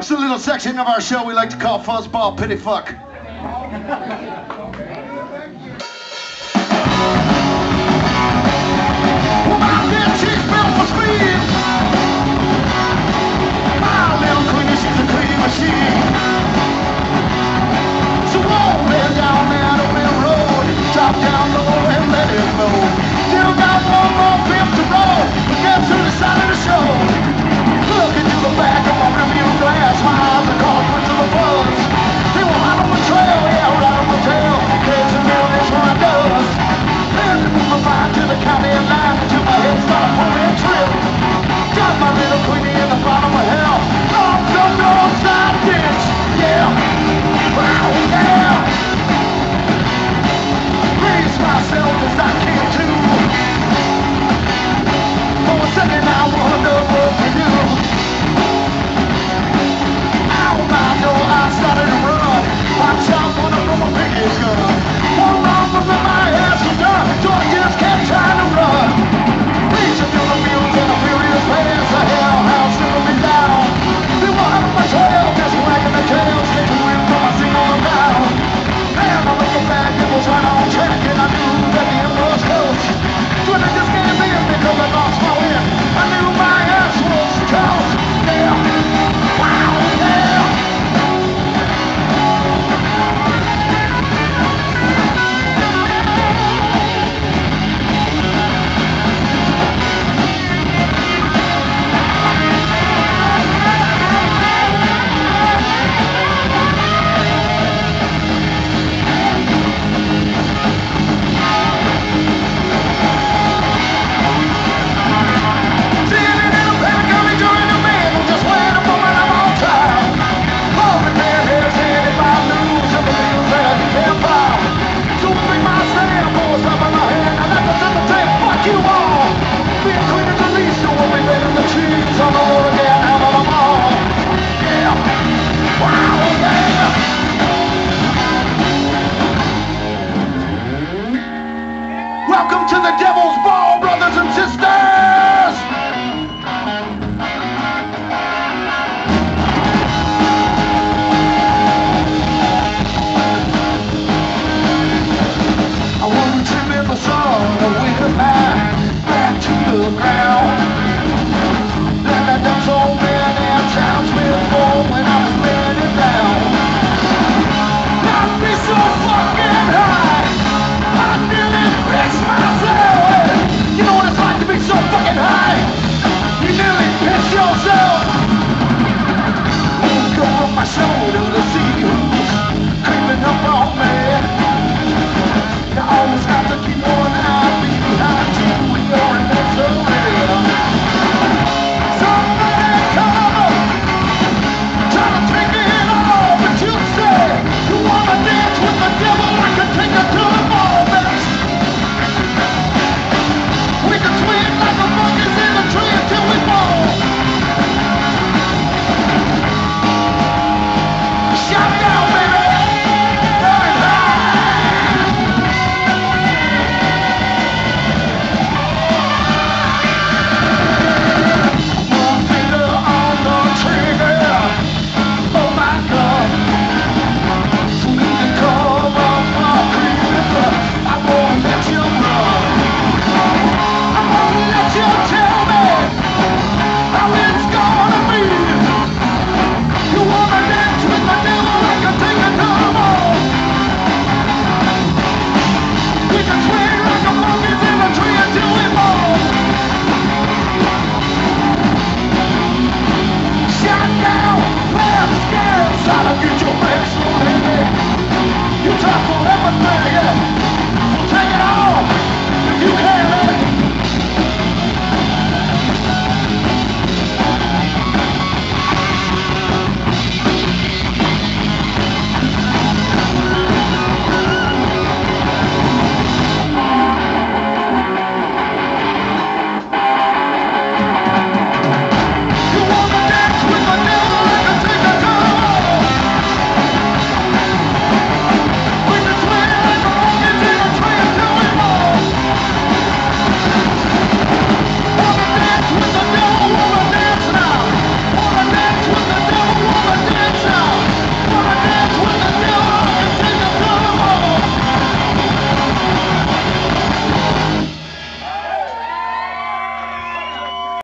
It's a little section of our show we like to call Fuzzball Pity Fuck. Well, my little chick's built for speed. My little queen, she's a clean machine. So roll it down that old mill road, drop down low and let it blow. Still got one more fifth to roll, but get to the side of the show. Look into the back of my rearview glass, my eyes are caught to the buzz. They were hot on the trail, yeah, right on the tail. There's a mill, that's what I does. Then to move my mind to the county line, till my head start pulling trip. Got my little queenie in the bottom of hell, off the north side ditch, yeah. Wow, yeah. Raise myself as I can too. For a second I wonder what to do. Out my door I started to run. I shot one of my biggest gun. One wrong was in my ass was done, so I just kept trying to run. Reaching through the fields in a furious pace, the hellhounds slowed me down. They were out of my trail, just wagging their tails, taking wind from my single down. And I looked back, it was right on track, and I knew that the end was close. When I just gave in because I lost my wind, I knew my ass was toast. Yeah, wow, yeah. Welcome to the Devil's Ball, brothers and sisters! I want to live the sun with back to the ground. Then I done so many times before when I was laying it down. Not be so fucking high, I nearly piss myself. You know what it's like to be so fucking high? You nearly piss yourself. Woke up myself